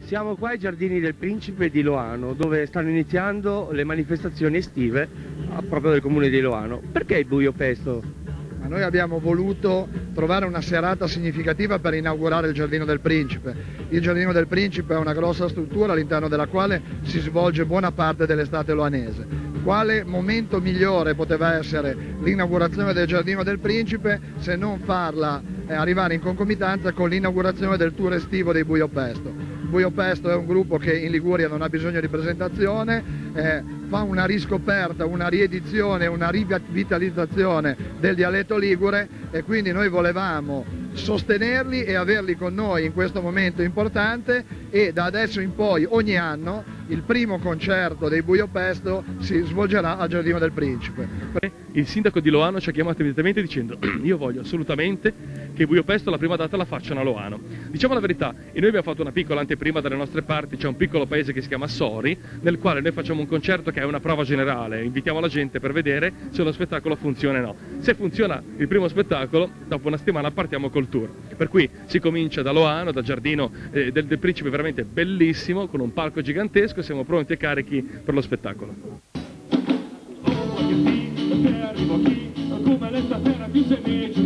Siamo qua ai Giardini del Principe di Loano, dove stanno iniziando le manifestazioni estive proprio del comune di Loano. Perché il buio pesto? Ma noi abbiamo voluto trovare una serata significativa per inaugurare il Giardino del Principe. Il Giardino del Principe è una grossa struttura all'interno della quale si svolge buona parte dell'estate loanese. Quale momento migliore poteva essere l'inaugurazione del Giardino del Principe se non farla arrivare in concomitanza con l'inaugurazione del tour estivo dei Buio Pesto. Buio Pesto è un gruppo che in Liguria non ha bisogno di presentazione, fa una riscoperta, una riedizione, una rivitalizzazione del dialetto ligure e quindi noi volevamo sostenerli e averli con noi in questo momento importante e da adesso in poi ogni anno il primo concerto dei Buio Pesto si svolgerà al Giardino del Principe. Il sindaco di Loano ci ha chiamato immediatamente dicendo io voglio assolutamente che Buio Pesto la prima data la facciano a Loano. Diciamo la verità, e noi abbiamo fatto una piccola anteprima dalle nostre parti, c'è un piccolo paese che si chiama Sori, nel quale noi facciamo un concerto che è una prova generale, invitiamo la gente per vedere se lo spettacolo funziona o no. Se funziona il primo spettacolo, dopo una settimana partiamo col tour. Per cui si comincia da Loano, dal Giardino del Principe veramente bellissimo, con un palco gigantesco, siamo pronti e carichi per lo spettacolo. Arrivo qui, come l'estate era più semplice.